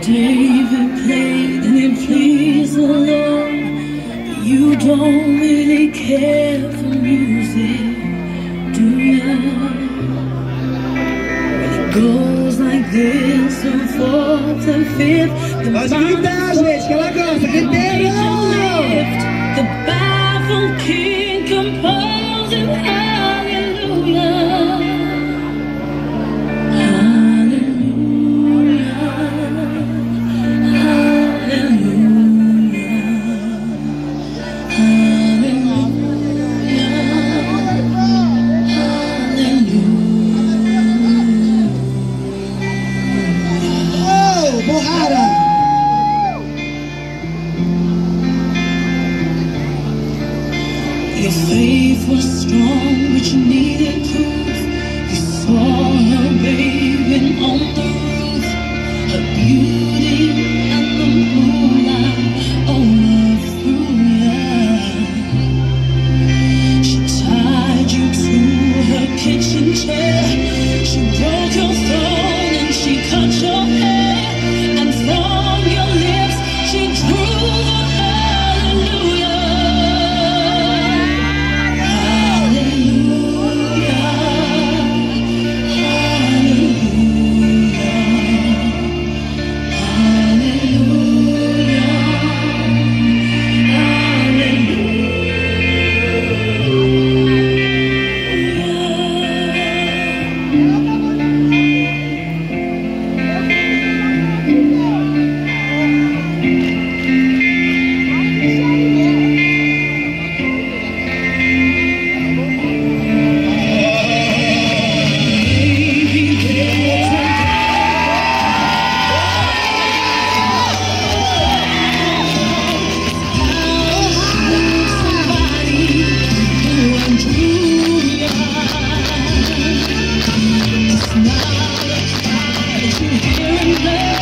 David played and it pleased the Lord. You don't really care for music, do ya? Well, it goes like this, and fourth and fifth. Pode gritar, gente, que ela gosta, gritando! The baffled king composing hallelujah. Your faith was strong, but you needed proof. You saw her bathing on the roof, her beauty and the moonlight overthrew ya. She tied you to her kitchen chair. She broke your throne and she cut your hair. And from your lips she drew the hallelujah. Now, you hear and